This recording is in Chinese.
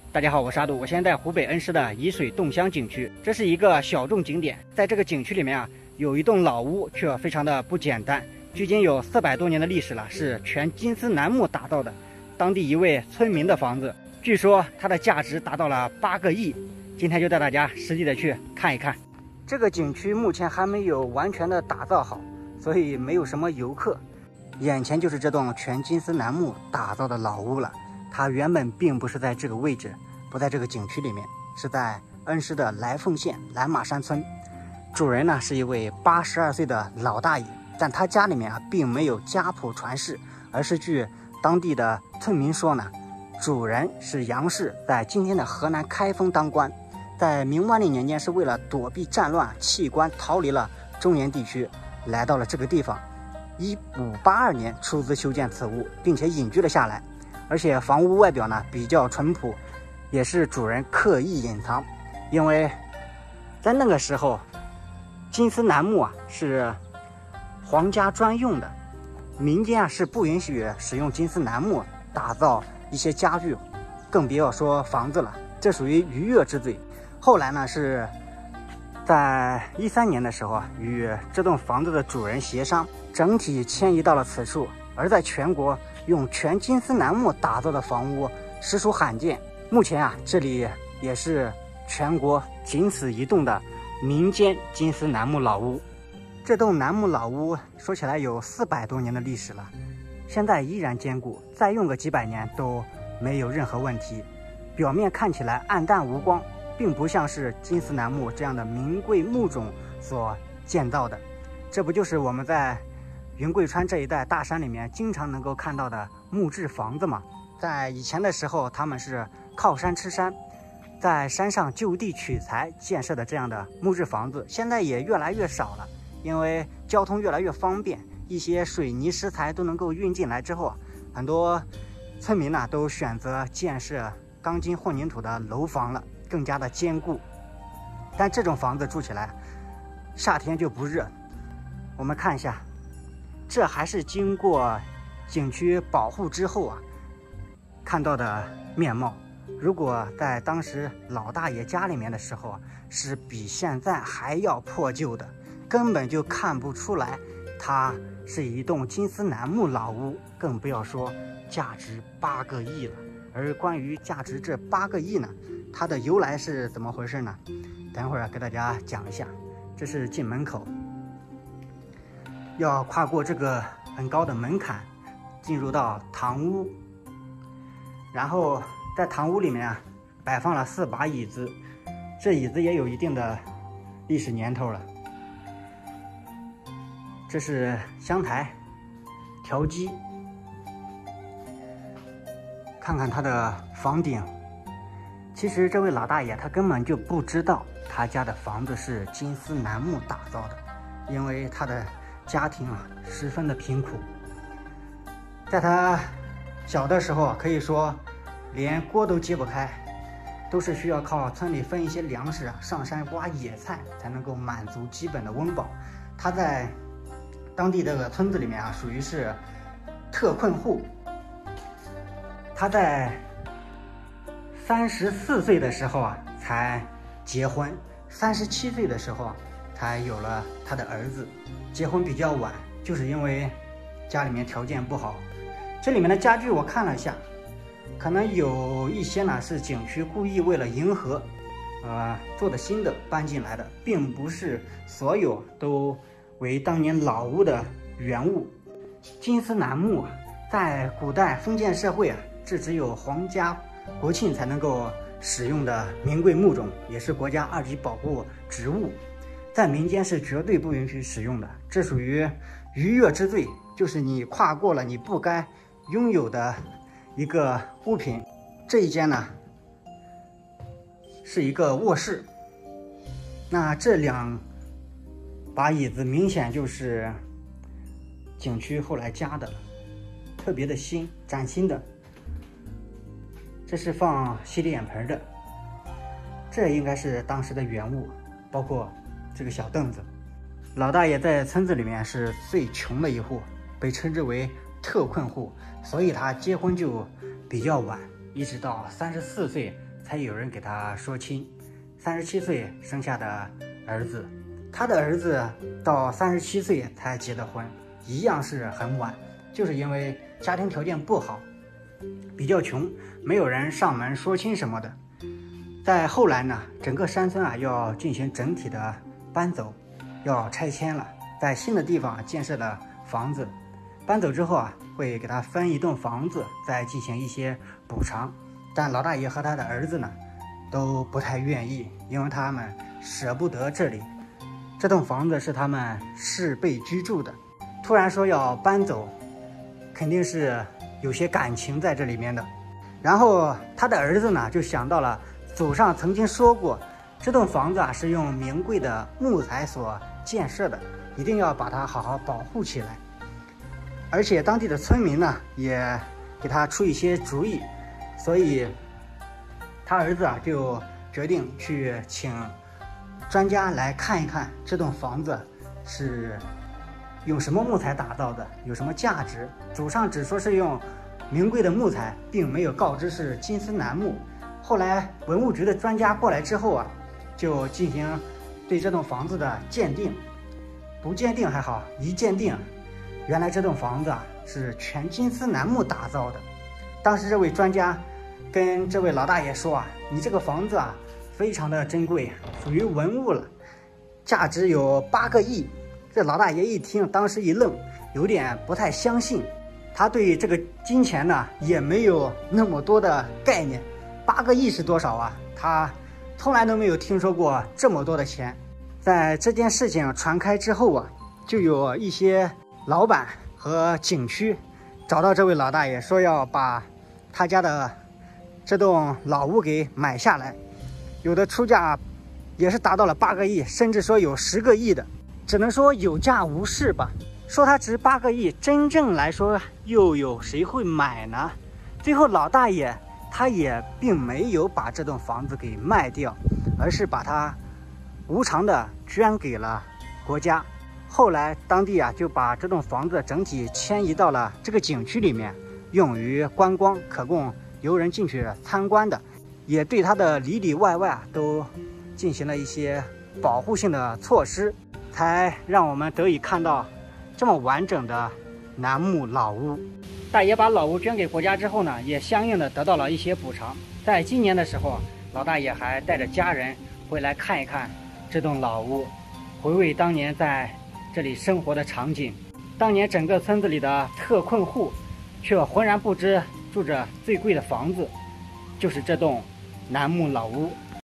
大家好，我是阿杜，我现在在湖北恩施的沂水洞乡景区，这是一个小众景点。在这个景区里面啊，有一栋老屋，却非常的不简单，距今有400多年的历史了，是全金丝楠木打造的，当地一位村民的房子，据说它的价值达到了8个亿。今天就带大家实际的去看一看。这个景区目前还没有完全的打造好，所以没有什么游客。眼前就是这栋全金丝楠木打造的老屋了。它原本并不是在这个位置，不在这个景区里面，是在恩施的来凤县蓝马山村。主人呢是一位82岁的老大爷，但他家里面啊并没有家谱传世，而是据当地的村民说呢，主人是杨氏，在今天的河南开封当官，在明万历年间是为了躲避战乱弃官逃离了中原地区，来到了这个地方。1582年出资修建此屋，并且隐居了下来。而且房屋外表呢比较淳朴，也是主人刻意隐藏，因为在那个时候，金丝楠木啊是皇家专用的，民间啊是不允许使用金丝楠木打造一些家具，更别要说房子了，这属于逾越之罪。后来呢是在13年的时候啊，与这栋房子的主人协商，整体迁移到了此处。而在全国用全金丝楠木打造的房屋实属罕见。目前啊，这里也是全国仅此一栋的民间金丝楠木老屋。这栋楠木老屋说起来有400多年的历史了，现在依然坚固，再用个几百年都没有任何问题。表面看起来暗淡无光，并不像是金丝楠木这样的名贵木种所建造的。这不就是我们在云贵川这一带大山里面经常能够看到的木质房子嘛？在以前的时候，他们是靠山吃山，在山上就地取材建设的这样的木质房子，现在也越来越少了，因为交通越来越方便，一些水泥石材都能够运进来之后，很多村民呢都选择建设钢筋混凝土的楼房了，更加的坚固。但这种房子住起来，夏天就不热。我们看一下。这还是经过景区保护之后啊看到的面貌。如果在当时老大爷家里面的时候啊，是比现在还要破旧的，根本就看不出来它是一栋金丝楠木老屋，更不要说价值8个亿了。而关于价值这8个亿呢，它的由来是怎么回事呢？等会儿给大家讲一下。这是进门口。要跨过这个很高的门槛，进入到堂屋。然后在堂屋里面啊，摆放了4把椅子，这椅子也有一定的历史年头了。这是香台、调机，看看它的房顶。其实这位老大爷他根本就不知道他家的房子是金丝楠木打造的，因为他的家庭啊十分的贫苦，在他小的时候可以说连锅都揭不开，都是需要靠村里分一些粮食啊，上山挖野菜才能够满足基本的温饱。他在当地这个村子里面啊，属于是特困户。他在34岁的时候啊才结婚，37岁的时候才有了他的儿子。结婚比较晚，就是因为家里面条件不好。这里面的家具我看了一下，可能有一些呢是景区故意为了迎合做的新的搬进来的，并不是所有都为当年老屋的原物。金丝楠木啊，在古代封建社会啊，这只有皇家国庆才能够使用的名贵木种，也是国家2级保护植物，在民间是绝对不允许使用的，这属于逾越之罪，就是你跨过了你不该拥有的一个物品。这一间呢是一个卧室，那这2把椅子明显就是景区后来加的了，特别的新，崭新的。这是放洗脸盆的，这应该是当时的原物，包括这个小凳子。老大爷在村子里面是最穷的一户，被称之为特困户，所以他结婚就比较晚，一直到34岁才有人给他说亲。37岁生下的儿子，他的儿子到37岁才结的婚，一样是很晚，就是因为家庭条件不好，比较穷，没有人上门说亲什么的。在后来呢，整个山村要进行整体的搬走，要拆迁了，在新的地方建设了房子。搬走之后会给他分一栋房子，再进行一些补偿。但老大爷和他的儿子呢，都不太愿意，因为他们舍不得这里。这栋房子是他们世辈居住的，突然说要搬走，肯定是有些感情在这里面的。然后他的儿子呢，就想到了祖上曾经说过，这栋房子是用名贵的木材所建设的，一定要把它好好保护起来。而且当地的村民呢，也给他出一些主意，所以他儿子就决定去请专家来看一看这栋房子是用什么木材打造的，有什么价值。祖上只说是用名贵的木材，并没有告知是金丝楠木。后来文物局的专家过来之后就进行对这栋房子的鉴定。不鉴定还好，一鉴定，原来这栋房子是全金丝楠木打造的。当时这位专家跟这位老大爷说你这个房子非常的珍贵，属于文物了，价值有8个亿。这老大爷一听，当时一愣，有点不太相信。他对这个金钱呢也没有那么多的概念，8个亿是多少他从来都没有听说过这么多的钱。在这件事情传开之后就有一些老板和景区找到这位老大爷，说要把他家的这栋老屋给买下来，有的出价也是达到了8个亿，甚至说有10个亿的，只能说有价无市吧。说它值8个亿，真正来说又有谁会买呢？最后老大爷他也并没有把这栋房子给卖掉，而是把它无偿的捐给了国家。后来当地就把这栋房子整体迁移到了这个景区里面，用于观光，可供游人进去参观的，也对它的里里外外都进行了一些保护性的措施，才让我们得以看到这么完整的楠木老屋。大爷把老屋捐给国家之后呢，也相应的得到了一些补偿。在今年的时候，老大爷还带着家人回来看一看这栋老屋，回味当年在这里生活的场景。当年整个村子里的特困户却浑然不知住着最贵的房子就是这栋楠木老屋。